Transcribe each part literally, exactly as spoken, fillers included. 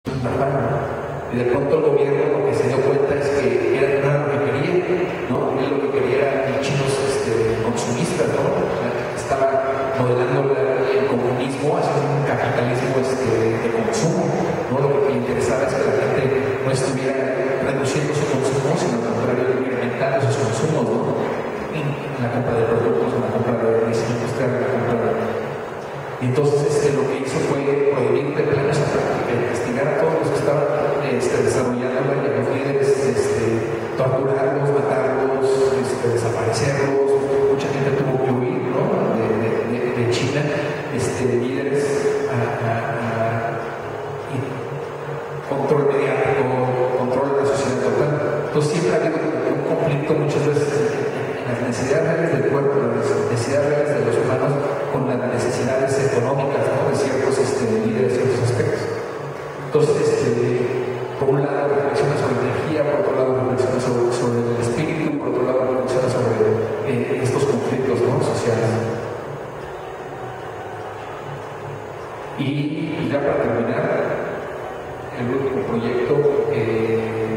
Y de pronto el gobierno lo que se dio cuenta es que era nada lo que quería, ¿no? Él lo que quería eran chinos este, consumistas, ¿no? O sea, estaba modelando el comunismo hacia un capitalismo este, de consumo, ¿no? Lo que le interesaba es que la gente no estuviera reduciendo su consumo, sino al contrario, incrementando sus consumos, ¿no? En la compra de productos, en la compra de diseño industrial, en la compra de... Y entonces este, lo que hizo fue prohibir de plano esa práctica, castigar a todos los que estaban este, desarrollando y a los líderes, este, torturarlos, matarlos, este, desaparecerlos. Mucha gente tuvo que huir, ¿no? de, de, de, de China, este, líderes a, a, a y control mediático, control de la sociedad total. Entonces siempre ha habido un conflicto muchas veces en las necesidades reales del cuerpo, las necesidades reales de los humanos con las necesidades económicas, ¿no? De ciertos este, líderes, ciertos aspectos. Entonces, este, por un lado reflexiona sobre energía, por otro lado reflexiona sobre, sobre el espíritu, por otro lado reflexiona sobre eh, estos conflictos, ¿no? Sociales. Y ya para terminar, el último proyecto eh,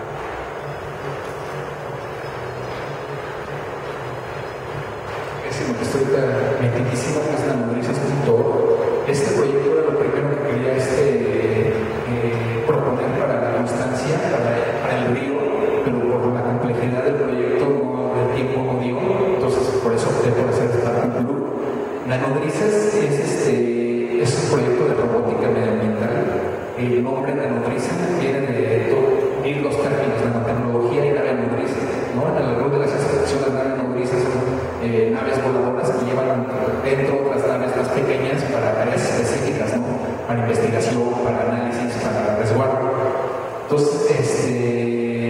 es en lo que estoy metidísimo, que es nanodrisas punto org. Este proyecto era lo primero que quería este, eh, proponer para la constancia, para, para el río, pero por la complejidad del proyecto, no, el tiempo no dio, entonces por eso opté por hacer esta Blue. Nanodrisas es, este, es un proyecto de robótica medioambiental. El nombre nanodriza viene de unir dos términos, nanotecnología y nave nodriza, ¿no? En el rol de la ciencia ficción, las naves nodrizas son eh, naves voladoras que llevan dentro otras naves más pequeñas para tareas específicas, ¿no? Para investigación, para análisis, para resguardo. Entonces, este...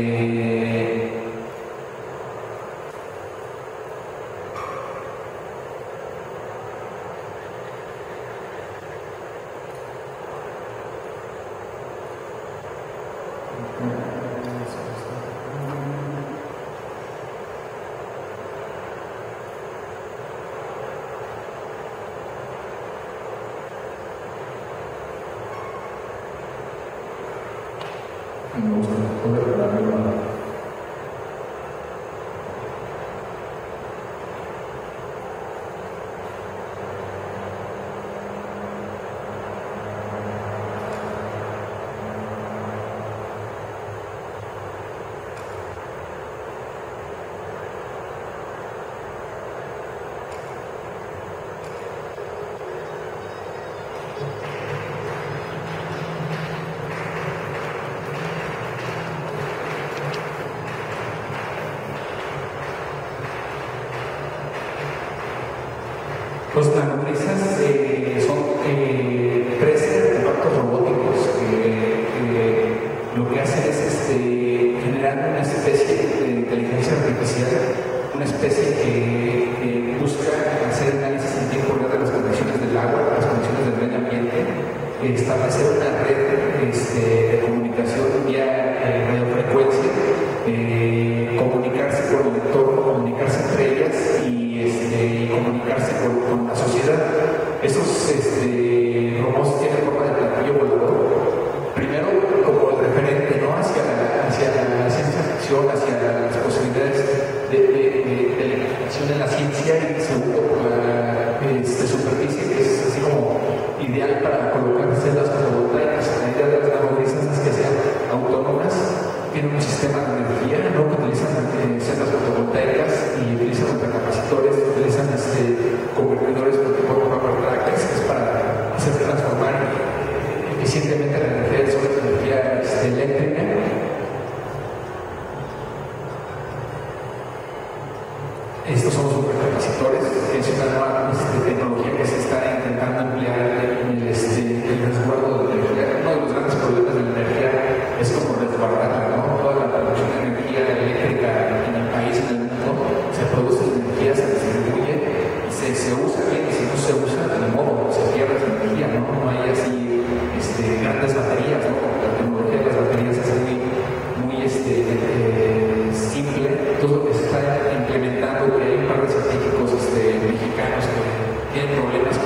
Me gusta poder darle Los nanodrisas eh, son eh, tres artefactos robóticos que eh, lo que hacen es este, generar una especie de inteligencia artificial, una especie que, que busca hacer análisis en tiempo real de las condiciones del agua, las condiciones del medio ambiente, eh, establecer una red este, de comunicación vía eh, radiofrecuencia, eh, comunicarse con el entorno, comunicarse entre ellas y, este, y comunicarse con, con la sociedad. Esos este, robots tienen forma de platillo volador, primero como el referente, ¿no? hacia, la, hacia la ciencia ficción, hacia las posibilidades de, de, de, de la imaginación en la ciencia, y segundo por la este, superficie, que es así como ideal para colocar celdas fotovoltaicas. La idea de las nanodrisas es que sean autónomas, tienen un sistema de energía, ¿no? que utilizan eh, celdas fotovoltaicas y utilizan ultracapacitores, utilizan este, convertidores por tipo de power trackers, que es para hacer transformar eficientemente la energía del sol en energía este, eléctrica. Estos son los supercapacitores, es una nueva este, tecnología que se está intentando emplear en el, este, el resguardo de energía. Uno de los grandes problemas de la energía es como resguardarla, ¿no? Toda la producción de energía eléctrica en el país, en el mundo, se produce energía, se distribuye y se, se usa bien, y si no se usa, de modo, se pierde esa energía, ¿no? No hay así este, grandes baterías, ¿no? Porque la tecnología de las baterías es muy, muy este, eh, simple. Todo lo que se está implementando, que hay un par de científicos este, mexicanos que tienen problemas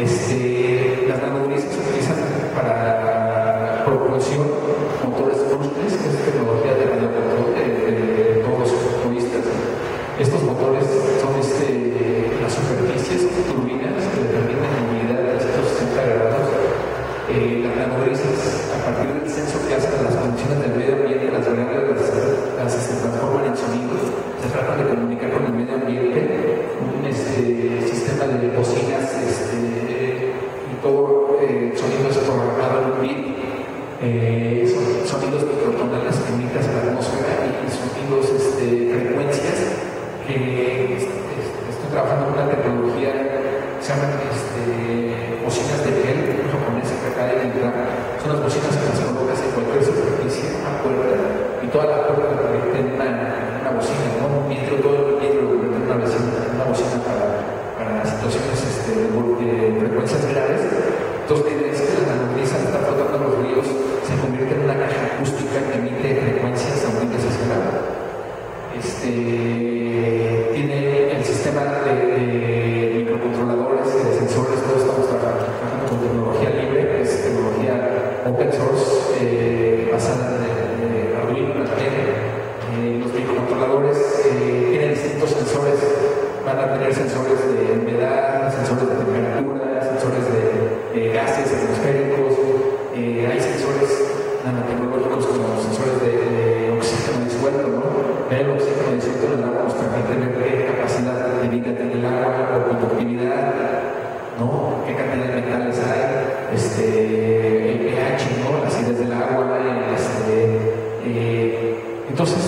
Este, las nanobrisas se utilizan para propulsión, motores brusques, que es tecnología de radiocontrol de, de, de todos los futbolistas. Estos motores son este, las superficies, turbinas que determinan la movilidad de trescientos sesenta grados. Eh, las nanobrisas, a partir del censo que hacen de las condiciones del medio ambiente, las variables las, las se transforman en sonidos, se tratan de comunicar con el medio ambiente, un este, sistema de bocinas este, y todo eh, sonido es programado en un bit, eh, son sonidos microtonales que emiten a la atmósfera y sonidos, este, frecuencias que este, estoy trabajando con una tecnología que se llaman este, bocinas de gel japonesa que acaba de entrar. Son las bocinas que las colocas en cualquier superficie, una puerta, y toda la puerta la convierte en una, una bocina, ¿no? Un vidrio, todo el vidrio lo convierte en una bocina, una bocina para, para situaciones este, de, de frecuencias graves. Entonces, la idea es que la nanobrisa está flotando en los ríos, se convierte en una caja acústica que emite frecuencias aumentes hacia el agua. Este, tiene el sistema de, de microcontroladores y de sensores, todos estamos trabajando, trabajando con tecnología libre, que es tecnología open source, eh, basada en, en Arduino también. Eh, los microcontroladores eh, tienen distintos sensores, van a tener sensores de humedad, sensores de temperatura, sensores de, de gases atmosféricos, eh, hay sensores nanotecnológicos como sensores de, de oxígeno disuelto, ¿no? El oxígeno disuelto en el agua nos permite ver qué capacidad de vida tiene el agua, o conductividad, ¿no? Qué cantidad de metales hay, este, el pH, ¿no? La acidez del agua, este, eh, entonces,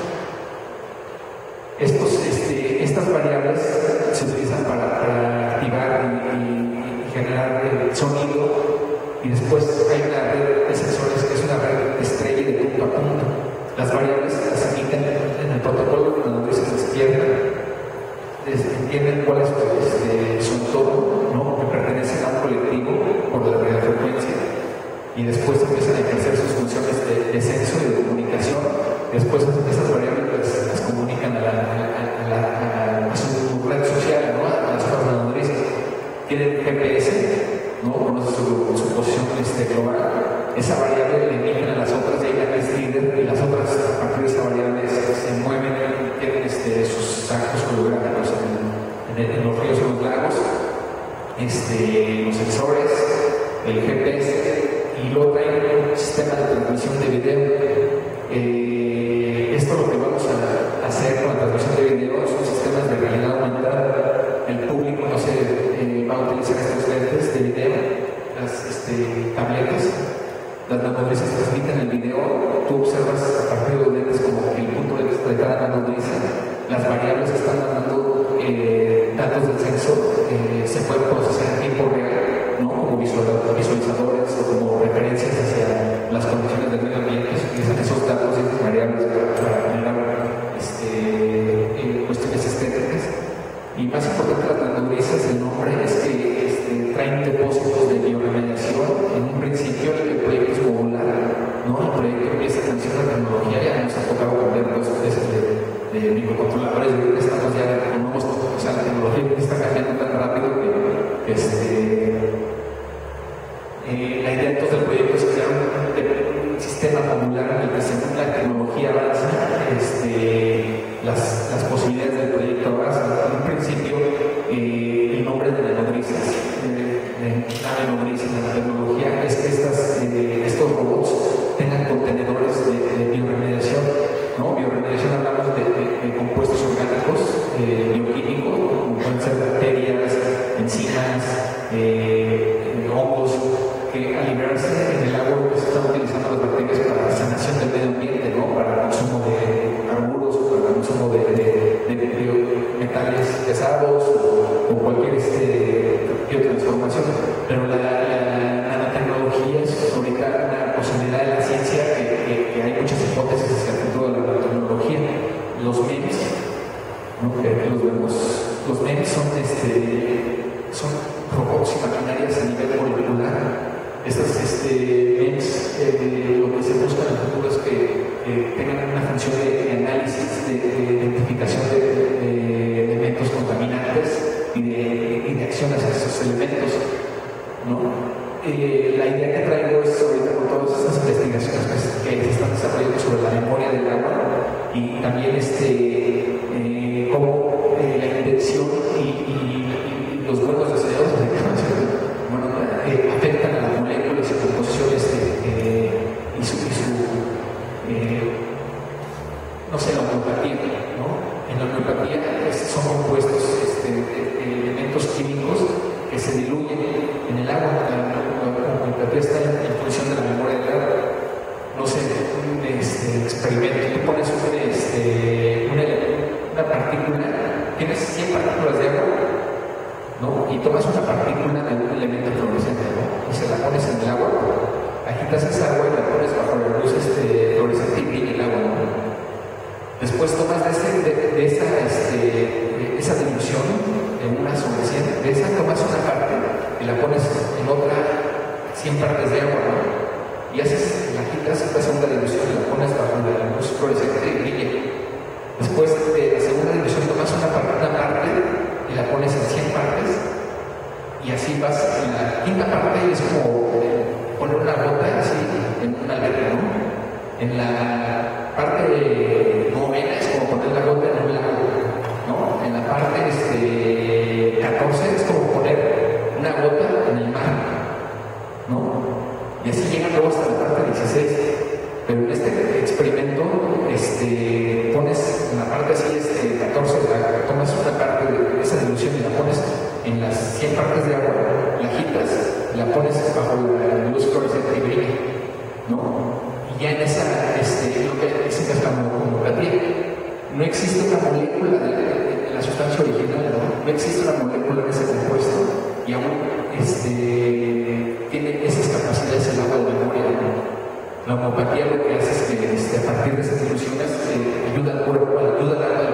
estos, este, estas variables se utilizan para, para activar y, y, y generar el sonido, y después hay una red de sensores que es una red estrella de punto a punto. Las variables las emiten en el protocolo cuando se despiertan, entienden cuál es este, su entorno, ¿no? Que pertenecen a un colectivo por la radiofrecuencia, y después empiezan a ejercer sus funciones de, de censo y de comunicación. Después esas variables las, las comunican a, la, a, la, a, a su red social, ¿no? A las otras nanobrisas. Tienen G P S, ¿no? Conoce su, su posición este, global. Esa variable le emiten a las otras, y hay una líder, y las otras a partir de esa variable se, se mueven y tienen este, sus actos coreográficos en, en, en los ríos y los lagos, este, los sensores, el G P S, y luego traen un sistema de transmisión de video. Eh, esto es lo que vamos a hacer con la transmisión de video, son sistemas de realidad aumentada. El público no se eh, va a utilizar estos lentes de video, las este, tabletas. Las nanobrisas transmiten el video, tú observas a partir de los lentes como el punto de vista de cada nanobrisas, las variables que están mandando eh, datos del censo eh, se pueden procesar en tiempo real, ¿no? Como visualizadores o como referencias hacia las condiciones del medio ambiente. Se utilizan esos datos y esas variables para, para generar este, eh, cuestiones estéticas. Y más importante, las nanobrisas, el nombre es que este, traen depósitos de bioremediación. En un principio el proyecto es modular, ¿no? El proyecto empieza con cierta tecnología, ya nos ha tocado cambiar dos veces de, de microcontroladores, de que estamos ya con nuevos, o sea, la tecnología está cambiando tan rápido que este, eh, la idea entonces del proyecto es crear un, un sistema modular en el que según la tecnología avanza, este, las, las posibilidades del proyecto avanzan. En un principio, eh, el nombre de nanobrisas, eh, la nanobrisas, la tecnología es que estas, eh, estos robots tengan contenedores de, de bioremediación, ¿no? Bioremediación, hablamos de, de, de compuestos orgánicos, eh, bioquímicos, como pueden ser bacterias, enzimas, eh, hongos, que al liberarse en el agua pues, están utilizando las bacterias para la sanación del medio ambiente, ¿no? Para el consumo de carburos, para el consumo de, de, de, de metales pesados o, o cualquier este, biotransformación. Pero la, la nanotecnología es ahorita una posibilidad de la ciencia que, que, que hay muchas hipótesis hacia el futuro de la nanotecnología. Los memes, ¿no? Que aquí los vemos. Los memes son, este, son robots y maquinarias a nivel molecular. Estas este, M E Ms, eh, lo que se busca en el futuro es que eh, tengan una función de, de análisis, de, de identificación de, de, de elementos contaminantes y de, y de acción hacia esos elementos. eh, la idea que traigo es ahorita con todas estas investigaciones que, que se están desarrollando sobre la memoria del agua y también este, eh, cómo eh, la intención y, y, y los buenos deseos bueno, eh, afectan a las moléculas y composiciones eh, y su, y su eh, no sé, la homeopatía, ¿no? En la homeopatía es, son compuestos este, de, de elementos químicos que se diluyen en el agua. La, la, la homeopatía está en, en función de la memoria del agua. No sé, un este, experimento, tú pones un, este, una, una partícula, tienes cien partículas de agua, ¿no? Y tomas una partícula de un elemento fluorescente, ¿no? Y se la pones en el agua, agitas esa agua y la pones bajo la luz este, fluorescente y brilla el agua, ¿no? Después tomas de, ese, de, de, esa, este, de esa dilución en una sobre cien, de esa tomas una parte y la pones en otra cien partes de agua, ¿no? Y haces, la quitas, esta segunda dilución y la pones bajo la luz fluorescente y brilla. Después de la segunda dilución tomas una parte, una parte y la pones en cien partes y así vas en la quinta parte es como poner una gota así en una alberca, ¿no? En la parte novena es como poner la gota en un lago, ¿no? En la parte este, catorce es como poner una gota en el mar, ¿no? Y así llega luego hasta la parte dieciséis. Pero en este experimento este, pones en la parte así, este, catorce, la, tomas una parte de esa dilución y la pones en las cien partes de agua, la agitas, la pones bajo la luz fluorescente y brilla, ¿no? Y ya en esa, este, lo que dicen que es la homeopatía, no existe una molécula de, de, de la sustancia original, ¿no? No existe una molécula de ese compuesto y aún este, tiene esas capacidades el agua de memoria, ¿no? La homeopatía lo que hace es que este, a partir de esas ilusiones eh, ayuda al cuerpo, ayuda al